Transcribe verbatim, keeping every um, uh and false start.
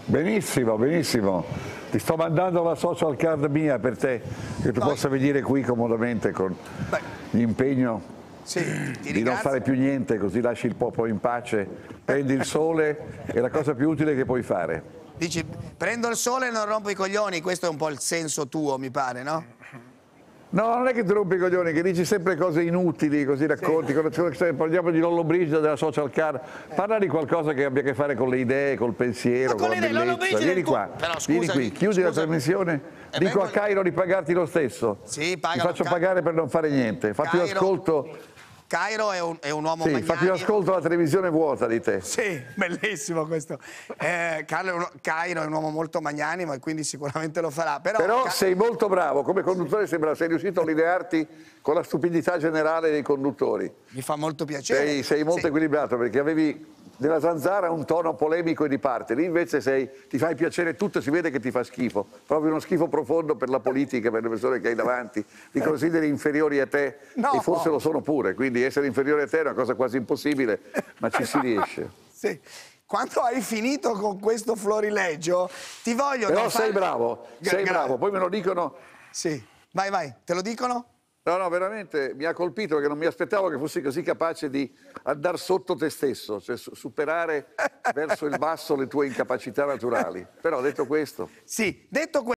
Benissimo, benissimo. Ti sto mandando la social card mia per te, che tu no, possa venire qui comodamente con beh, l'impegno sì, ti di non fare più niente, così lasci il popolo in pace, prendi il sole, è la cosa più utile che puoi fare. Dici, prendo il sole e non rompo i coglioni, questo è un po' il senso tuo, mi pare, no? No, non è che ti rompi i coglioni, che dici sempre cose inutili, così racconti, sì. Parliamo di Lollobrigida, della social card, parla di qualcosa che abbia a che fare con le idee, col pensiero, con, con la bellezza. Vieni qua, Però, vieni qui, chiudi scusami. la trasmissione, eh, dico a Cairo di pagarti lo stesso, sì, ti faccio pagare per non fare niente, fatti l'ascolto. Cairo è un, è un uomo sì, magnanimo. Fatti l'ascolto alla televisione vuota di te. Sì, bellissimo questo. Eh, Carlo è uno, Cairo è un uomo molto magnanimo e quindi sicuramente lo farà. Però, Però sei molto bravo, come conduttore sembra sei riuscito a allinearti con la stupidità generale dei conduttori. Mi fa molto piacere. Sei, sei molto sì. equilibrato perché avevi nella Zanzara un tono polemico e di parte, lì invece sei, ti fai piacere tutto, si vede che ti fa schifo, proprio uno schifo profondo per la politica, per le persone che hai davanti, li consideri inferiori a te no. e forse lo sono pure, quindi essere inferiore a te è una cosa quasi impossibile, ma ci si riesce. Sì. Quando hai finito con questo florileggio ti voglio... Però sei fare... bravo, sei Gra bravo, poi me lo dicono... Sì, vai vai, te lo dicono? No, no, veramente mi ha colpito perché non mi aspettavo che fossi così capace di andare sotto te stesso, cioè superare verso il basso le tue incapacità naturali. Però detto questo... Sì, detto questo...